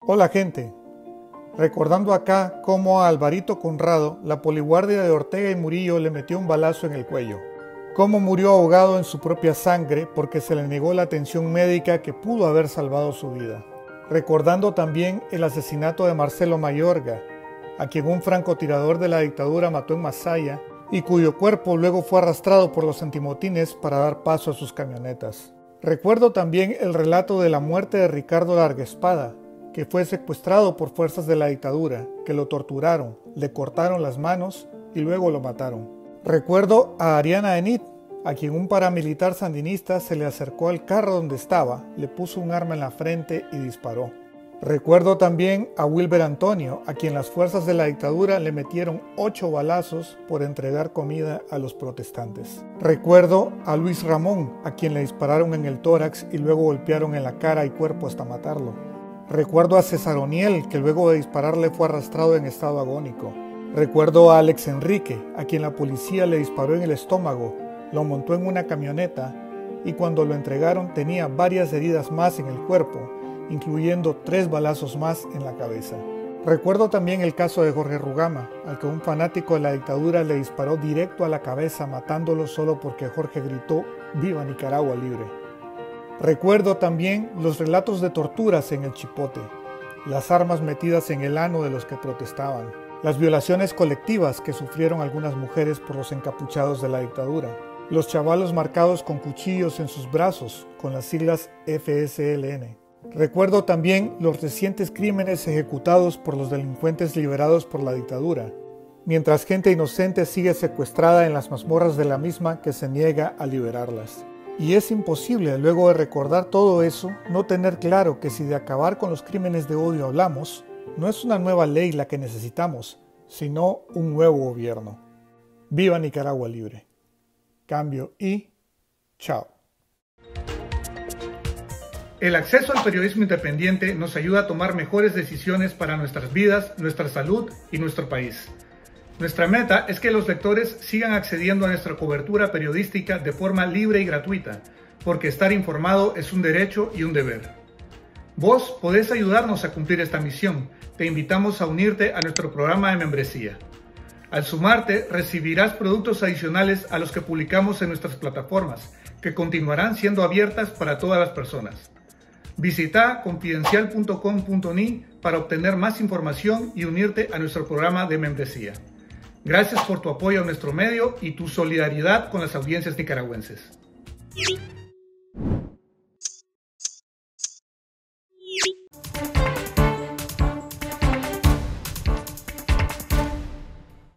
Hola gente, recordando acá cómo a Alvarito Conrado la poliguardia de Ortega y Murillo le metió un balazo en el cuello, cómo murió ahogado en su propia sangre porque se le negó la atención médica que pudo haber salvado su vida. Recordando también el asesinato de Marcelo Mayorga, a quien un francotirador de la dictadura mató en Masaya y cuyo cuerpo luego fue arrastrado por los antimotines para dar paso a sus camionetas. Recuerdo también el relato de la muerte de Ricardo Larguespada, que fue secuestrado por fuerzas de la dictadura, que lo torturaron, le cortaron las manos y luego lo mataron. Recuerdo a Ariana Enid, a quien un paramilitar sandinista se le acercó al carro donde estaba, le puso un arma en la frente y disparó. Recuerdo también a Wilber Antonio, a quien las fuerzas de la dictadura le metieron 8 balazos por entregar comida a los protestantes. Recuerdo a Luis Ramón, a quien le dispararon en el tórax y luego golpearon en la cara y cuerpo hasta matarlo. Recuerdo a César Oniel, que luego de dispararle fue arrastrado en estado agónico. Recuerdo a Alex Enrique, a quien la policía le disparó en el estómago, lo montó en una camioneta y cuando lo entregaron tenía varias heridas más en el cuerpo, incluyendo 3 balazos más en la cabeza. Recuerdo también el caso de Jorge Rugama, al que un fanático de la dictadura le disparó directo a la cabeza matándolo solo porque Jorge gritó «¡Viva Nicaragua libre!». Recuerdo también los relatos de torturas en el Chipote, las armas metidas en el ano de los que protestaban, las violaciones colectivas que sufrieron algunas mujeres por los encapuchados de la dictadura, los chavalos marcados con cuchillos en sus brazos con las siglas FSLN. Recuerdo también los recientes crímenes ejecutados por los delincuentes liberados por la dictadura, mientras gente inocente sigue secuestrada en las mazmorras de la misma que se niega a liberarlas. Y es imposible, luego de recordar todo eso, no tener claro que si de acabar con los crímenes de odio hablamos, no es una nueva ley la que necesitamos, sino un nuevo gobierno. ¡Viva Nicaragua libre! Cambio y chao. El acceso al periodismo independiente nos ayuda a tomar mejores decisiones para nuestras vidas, nuestra salud y nuestro país. Nuestra meta es que los lectores sigan accediendo a nuestra cobertura periodística de forma libre y gratuita, porque estar informado es un derecho y un deber. Vos podés ayudarnos a cumplir esta misión. Te invitamos a unirte a nuestro programa de membresía. Al sumarte, recibirás productos adicionales a los que publicamos en nuestras plataformas, que continuarán siendo abiertas para todas las personas. Visita confidencial.com.ni para obtener más información y unirte a nuestro programa de membresía. Gracias por tu apoyo a nuestro medio y tu solidaridad con las audiencias nicaragüenses.